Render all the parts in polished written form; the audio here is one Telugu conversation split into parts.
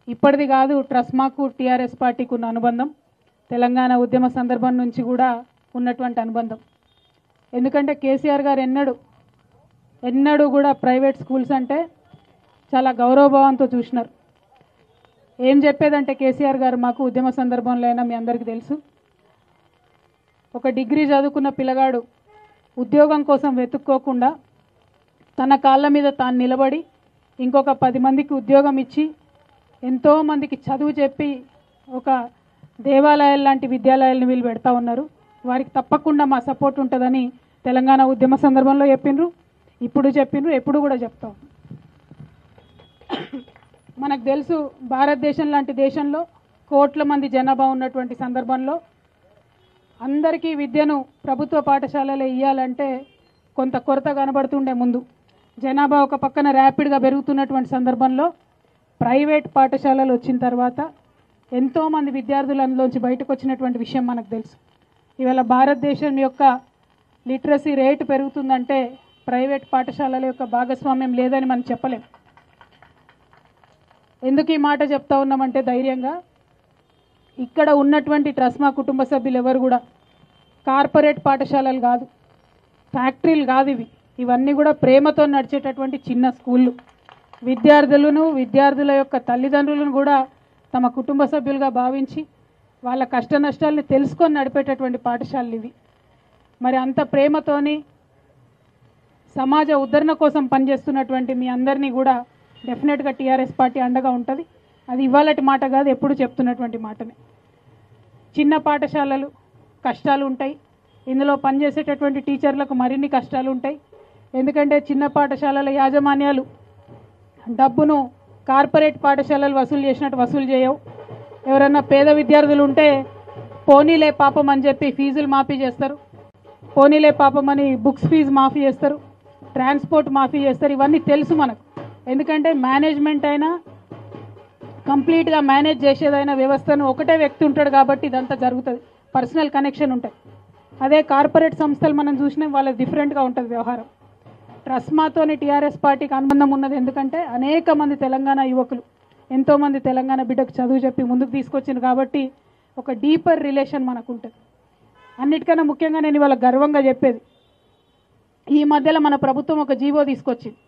ఇప్పటిది కాదు ట్రస్మాకు టీఆర్ఎస్ పార్టీకి ఉన్న అనుబంధం, తెలంగాణ ఉద్యమ సందర్భం నుంచి కూడా ఉన్నటువంటి అనుబంధం. ఎందుకంటే కేసీఆర్ గారు ఎన్నడూ కూడా ప్రైవేట్ స్కూల్స్ అంటే చాలా గౌరవభావంతో చూసినారు. ఏం చెప్పేదంటే కేసీఆర్ గారు మాకు ఉద్యమ సందర్భంలో అయినా మీ అందరికీ తెలుసు, ఒక డిగ్రీ చదువుకున్న పిల్లగాడు ఉద్యోగం కోసం వెతుక్కోకుండా తన కాళ్ళ మీద తాను నిలబడి ఇంకొక 10 మందికి ఉద్యోగం ఇచ్చి ఎంతోమందికి చదువు చెప్పి ఒక దేవాలయాలు లాంటి విద్యాలయాలను వీళ్ళు పెడతా ఉన్నారు. వారికి తప్పకుండా మా సపోర్ట్ ఉంటుందని తెలంగాణ ఉద్యమ సందర్భంలో చెప్పిండ్రు, ఇప్పుడు చెప్పిండ్రు, ఎప్పుడు కూడా చెప్తాం. మనకు తెలుసు భారతదేశం లాంటి దేశంలో కోట్ల మంది జనాభా ఉన్నటువంటి సందర్భంలో అందరికీ విద్యను ప్రభుత్వ పాఠశాలలో ఇవ్వాలంటే కొంత కొరత కనబడుతుండే. ముందు జనాభా ఒక పక్కన ర్యాపిడ్గా పెరుగుతున్నటువంటి సందర్భంలో ప్రైవేట్ పాఠశాలలు వచ్చిన తర్వాత ఎంతోమంది విద్యార్థులు అందులోంచి బయటకు వచ్చినటువంటి విషయం మనకు తెలుసు. ఇవాళ భారతదేశం యొక్క లిటరసీ రేటు పెరుగుతుందంటే ప్రైవేట్ పాఠశాలల యొక్క భాగస్వామ్యం లేదని మనం చెప్పలేం. ఎందుకు ఈ మాట చెప్తా ఉన్నామంటే ధైర్యంగా ఇక్కడ ఉన్నటువంటి ట్రస్మా కుటుంబ సభ్యులు ఎవరు కూడా కార్పొరేట్ పాఠశాలలు కాదు, ఫ్యాక్టరీలు కాదు, ఇవన్నీ కూడా ప్రేమతో నడిచేటటువంటి చిన్న స్కూళ్ళు. విద్యార్థుల యొక్క తల్లిదండ్రులను కూడా తమ కుటుంబ సభ్యులుగా భావించి వాళ్ళ కష్ట నష్టాలని తెలుసుకొని నడిపేటటువంటి పాఠశాలలు ఇవి. మరి అంత ప్రేమతోని సమాజ ఉద్ధరణ కోసం పనిచేస్తున్నటువంటి మీ అందరినీ కూడా డెఫినెట్గా టీఆర్ఎస్ పార్టీ అండగా ఉంటుంది. అది ఇవాళటి మాట కాదు, ఎప్పుడు చెప్తున్నటువంటి మాటనే. చిన్న పాఠశాలలు కష్టాలు ఉంటాయి, ఇందులో పనిచేసేటటువంటి టీచర్లకు మరిన్ని కష్టాలు ఉంటాయి. ఎందుకంటే చిన్న పాఠశాలల యాజమాన్యాలు డబ్బును కార్పొరేట్ పాఠశాలలు వసూలు చేసినట్టు వసూలు చేయవు. ఎవరన్నా పేద విద్యార్థులు ఉంటే పోనీలే పాపం అని చెప్పి ఫీజులు మాఫీ చేస్తారు, పోనీలే పాపం అని బుక్స్ ఫీజు మాఫీ చేస్తారు, ట్రాన్స్పోర్ట్ మాఫీ చేస్తారు. ఇవన్నీ తెలుసు మనకు. ఎందుకంటే మేనేజ్మెంట్ అయినా కంప్లీట్గా మేనేజ్ చేసేదైనా వ్యవస్థను ఒకటే వ్యక్తి ఉంటాడు కాబట్టి ఇదంతా జరుగుతుంది, పర్సనల్ కనెక్షన్ ఉంటుంది. అదే కార్పొరేట్ సంస్థలు మనం చూసినా వాళ్ళకి డిఫరెంట్గా ఉంటుంది వ్యవహారం. ట్రస్మాతోని టీఆర్ఎస్ పార్టీకి అనుబంధం ఉన్నది. ఎందుకంటే అనేక మంది తెలంగాణ యువకులు ఎంతోమంది తెలంగాణ బిడ్డకు చదువు చెప్పి ముందుకు తీసుకొచ్చింది కాబట్టి ఒక డీపర్ రిలేషన్ మనకు ఉంటుంది. అన్నిటికన్నా ముఖ్యంగా నేను ఇవాళ గర్వంగా చెప్పేది, ఈ మధ్యలో మన ప్రభుత్వం ఒక జీవో తీసుకొచ్చింది,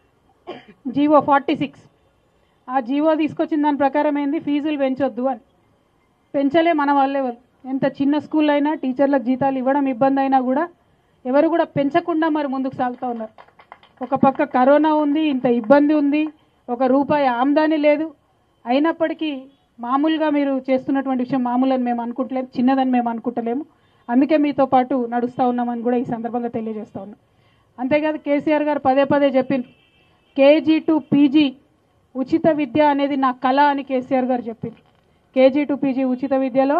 జీవో 46. ఆ జీవో తీసుకొచ్చిన దాని ప్రకారం ఏంది, ఫీజులు పెంచొద్దు అని. పెంచలే మన వాళ్ళే. వాళ్ళు ఎంత చిన్న స్కూల్ అయినా టీచర్లకు జీతాలు ఇవ్వడం ఇబ్బంది అయినా కూడా ఎవరు కూడా పెంచకుండా మరి ముందుకు సాగుతూ ఉన్నారు. ఒక పక్క కరోనా ఉంది, ఇంత ఇబ్బంది ఉంది, ₹1 ఆమ్దాని లేదు. అయినప్పటికీ మామూలుగా మీరు చేస్తున్నటువంటి విషయం మామూలని మేము అనుకుంటలేము, చిన్నదని మేము అనుకుంటలేము. అందుకే మీతో పాటు నడుస్తూ ఉన్నామని కూడా ఈ సందర్భంగా తెలియజేస్తూ ఉన్నాం. అంతేకాదు కేసీఆర్ గారు పదే పదే చెప్పిండ్రు, KG to PG ఉచిత విద్య అనేది నా కళ అని కేసీఆర్ గారు చెప్పిండ్రు. KG to PG ఉచిత విద్యలో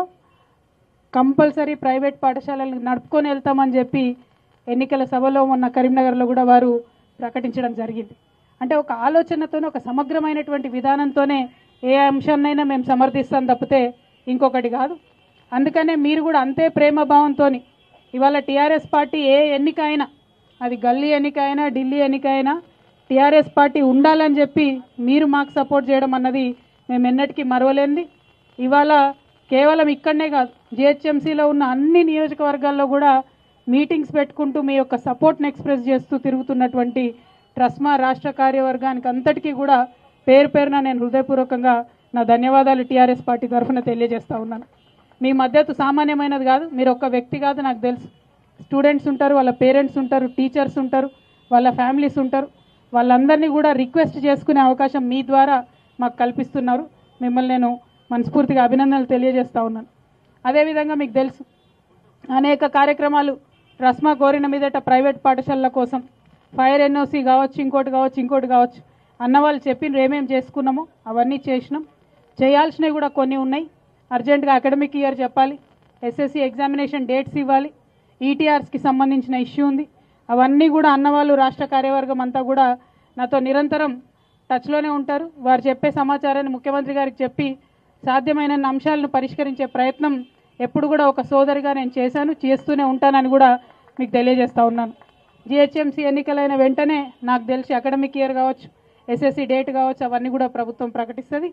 కంపల్సరీ ప్రైవేట్ పాఠశాలలు నడుపుకొని వెళ్తామని చెప్పి ఎన్నికల సభలో మొన్న కరీంనగర్లో కూడా వారు ప్రకటించడం జరిగింది. అంటే ఒక ఆలోచనతోనే, ఒక సమగ్రమైనటువంటి విధానంతోనే ఏ అంశాన్నైనా మేము సమర్థిస్తాం తప్పితే ఇంకొకటి కాదు. అందుకనే మీరు కూడా అంతే ప్రేమభావంతో ఇవాళ టీఆర్ఎస్ పార్టీ ఏ ఎన్నిక అయినా, అది గల్లీ ఎన్నిక అయినా ఢిల్లీ ఎన్నిక అయినా టీఆర్ఎస్ పార్టీ ఉండాలని చెప్పి మీరు మాకు సపోర్ట్ చేయడం అన్నది మేము ఎన్నటికీ మరవలేంది. ఇవాళ కేవలం ఇక్కడనే కాదు, GHMCలో ఉన్న అన్ని నియోజకవర్గాల్లో కూడా మీటింగ్స్ పెట్టుకుంటూ మీ యొక్క సపోర్ట్ని ఎక్స్ప్రెస్ చేస్తూ తిరుగుతున్నటువంటి ట్రస్మా రాష్ట్ర కార్యవర్గానికి అంతటికీ కూడా పేరు పేరున నేను హృదయపూర్వకంగా నా ధన్యవాదాలు టీఆర్ఎస్ పార్టీ తరఫున తెలియజేస్తూ ఉన్నాను. మీ మద్దతు సామాన్యమైనది కాదు. మీరు ఒక్క వ్యక్తి కాదు, నాకు తెలుసు. స్టూడెంట్స్ ఉంటారు, వాళ్ళ పేరెంట్స్ ఉంటారు, టీచర్స్ ఉంటారు, వాళ్ళ ఫ్యామిలీస్ ఉంటారు. వాళ్ళందరినీ కూడా రిక్వెస్ట్ చేసుకునే అవకాశం మీ ద్వారా మాకు కల్పిస్తున్నారు. మిమ్మల్ని నేను మనస్ఫూర్తిగా అభినందనలు తెలియజేస్తూ ఉన్నాను. అదేవిధంగా మీకు తెలుసు అనేక కార్యక్రమాలు ట్రస్మా కోరిన మీదట ప్రైవేట్ పాఠశాలల కోసం ఫైర్ NOC కావచ్చు, ఇంకోటి కావచ్చు అన్నవాళ్ళు చెప్పిన ఏమేమి చేసుకున్నామో అవన్నీ చేసినాం. చేయాల్సినవి కూడా కొన్ని ఉన్నాయి. అర్జెంటుగా అకాడమిక్ ఇయర్ చెప్పాలి, SSC ఎగ్జామినేషన్ డేట్స్ ఇవ్వాలి, ETRస్కి సంబంధించిన ఇష్యూ ఉంది. అవన్నీ కూడా అన్నవాళ్ళు రాష్ట్ర కార్యవర్గం అంతా కూడా నాతో నిరంతరం టచ్లోనే ఉంటారు. వారు చెప్పే సమాచారాన్ని ముఖ్యమంత్రి గారికి చెప్పి సాధ్యమైన అంశాలను పరిష్కరించే ప్రయత్నం ఎప్పుడు కూడా ఒక సోదరిగా నేను చేస్తూనే ఉంటానని కూడా మీకు తెలియజేస్తూ ఉన్నాను. GHMC ఎన్నికలైన వెంటనే నాకు తెలిసి అకాడమిక్ ఇయర్ కావచ్చు, SSC డేట్ కావచ్చు, అవన్నీ కూడా ప్రభుత్వం ప్రకటిస్తుంది.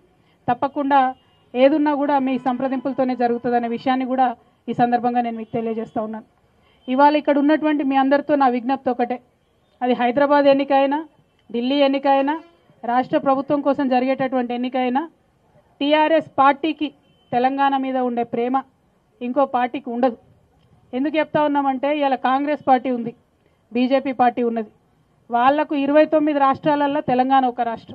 తప్పకుండా ఏదున్నా కూడా మీ సంప్రదింపులతోనే జరుగుతుందనే విషయాన్ని కూడా ఈ సందర్భంగా నేను మీకు తెలియజేస్తూ ఉన్నాను. ఇవాళ ఇక్కడ ఉన్నటువంటి మీ అందరితో నా విజ్ఞప్తి ఒకటే, అది హైదరాబాద్ ఎన్నిక అయినా, ఢిల్లీ ఎన్నిక అయినా, రాష్ట్ర ప్రభుత్వం కోసం జరిగేటటువంటి ఎన్నిక అయినా, టీఆర్ఎస్ పార్టీకి తెలంగాణ మీద ఉండే ప్రేమ ఇంకో పార్టీకి ఉండదు. ఎందుకు చెప్తా ఉన్నామంటే ఇవాళ కాంగ్రెస్ పార్టీ ఉంది, బీజేపీ పార్టీ ఉన్నది. వాళ్లకు 29 రాష్ట్రాలలో తెలంగాణ ఒక రాష్ట్రం.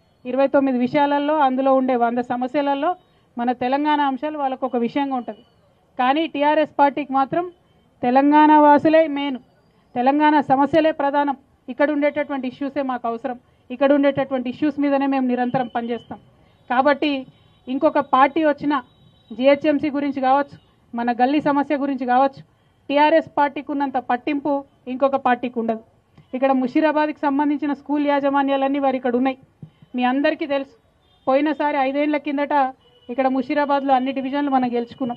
29 విషయాలలో అందులో ఉండే 100 సమస్యలలో మన తెలంగాణ అంశాలు వాళ్ళకు ఒక విషయంగా ఉంటుంది. కానీ టీఆర్ఎస్ పార్టీకి మాత్రం తెలంగాణ వాసులే మెయిన్, తెలంగాణ సమస్యలే ప్రధానం, ఇక్కడ ఉండేటటువంటి ఇష్యూసే మాకు అవసరం, ఇక్కడ ఉండేటటువంటి ఇష్యూస్ మీదనే మేము నిరంతరం పనిచేస్తాం. కాబట్టి ఇంకొక పార్టీ వచ్చినా GHMC గురించి కావచ్చు, మన గల్లీ సమస్య గురించి కావచ్చు, టీఆర్ఎస్ పార్టీకి ఉన్నంత పట్టింపు ఇంకొక పార్టీకి ఉండదు. ఇక్కడ ముషీరాబాద్కి సంబంధించిన స్కూల్ యాజమాన్యాలన్నీ వారు ఇక్కడ ఉన్నాయి. మీ అందరికీ తెలుసు, పోయినసారి 5 ఏళ్ల కిందట ఇక్కడ ముషీరాబాద్లో అన్ని డివిజన్లు మనం గెలుచుకున్నాం.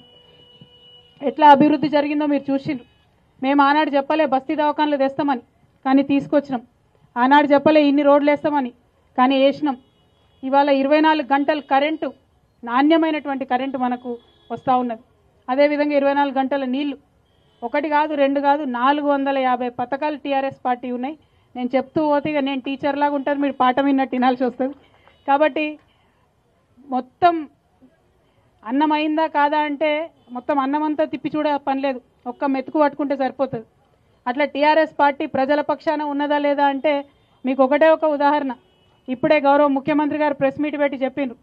ఎట్లా అభివృద్ధి జరిగిందో మీరు చూసిండ్రు. మేము ఆనాడు చెప్పలే బస్తీ దవాఖాన్లు తెస్తామని, కానీ తీసుకొచ్చినాం. ఆనాడు చెప్పలే ఇన్ని రోడ్లు వేస్తామని, కానీ వేసినాం. ఇవాళ 24 గంటలు కరెంటు, నాణ్యమైనటువంటి కరెంటు మనకు వస్తూ ఉన్నది. అదేవిధంగా 24 గంటల నీళ్లు, 1 కాదు 2 కాదు 450 పథకాలు టీఆర్ఎస్ పార్టీ ఉన్నాయి. నేను చెప్తూ పోతే ఇక నేను టీచర్ లాగా ఉంటాను, మీరు పాఠం విన్నట్టు వినాల్సి వస్తుంది. కాబట్టి మొత్తం అన్నం అయిందా కాదా అంటే మొత్తం అన్నమంతా తిప్పి చూడ పని లేదు, ఒక్క మెతుకు పట్టుకుంటే సరిపోతుంది. అట్లా టీఆర్ఎస్ పార్టీ ప్రజల పక్షాన ఉన్నదా లేదా అంటే మీకు ఒకటే ఒక ఉదాహరణ. ఇప్పుడే గౌరవ ముఖ్యమంత్రి గారు ప్రెస్ మీట్ పెట్టి చెప్పిండ్రు,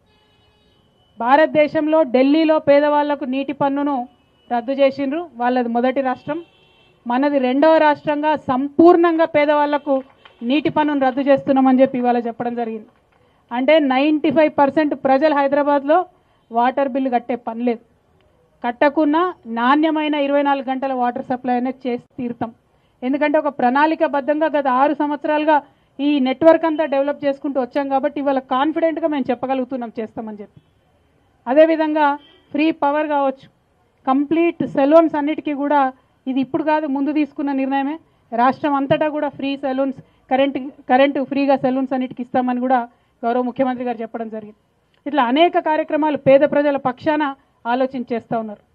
భారతదేశంలో ఢిల్లీలో పేదవాళ్లకు నీటి పన్నును రద్దు చేసిండ్రు, వాళ్ళది మొదటి రాష్ట్రం. మనది 2వ రాష్ట్రంగా సంపూర్ణంగా పేదవాళ్లకు నీటి పన్నును రద్దు చేస్తున్నామని చెప్పి ఇవాళ చెప్పడం జరిగింది. అంటే 95% ప్రజలు హైదరాబాద్లో వాటర్ బిల్లు కట్టే పని లేదు. కట్టకున్నా నాణ్యమైన 24 గంటల వాటర్ సప్లై అనేది చేసి తీరుతాం. ఎందుకంటే ఒక ప్రణాళికబద్ధంగా గత 6 సంవత్సరాలుగా ఈ నెట్వర్క్ అంతా డెవలప్ చేసుకుంటూ వచ్చాం కాబట్టి ఇవాళ కాన్ఫిడెంట్గా మేము చెప్పగలుగుతున్నాం చేస్తామని చెప్పి. అదేవిధంగా ఫ్రీ పవర్ కావచ్చు, కంప్లీట్ సెలూన్స్ అన్నిటికీ కూడా ఇది ఇప్పుడు కాదు ముందు తీసుకున్న నిర్ణయమే. రాష్ట్రం అంతటా కూడా ఫ్రీ సెలూన్స్, కరెంటు ఫ్రీగా సెలూన్స్ అన్నిటికీ ఇస్తామని కూడా గౌరవ ముఖ్యమంత్రి గారు చెప్పడం జరిగింది. ఇట్లా అనేక కార్యక్రమాలు పేద ప్రజల పక్షాన ఆలోచన చేస్తూ ఉన్నారు.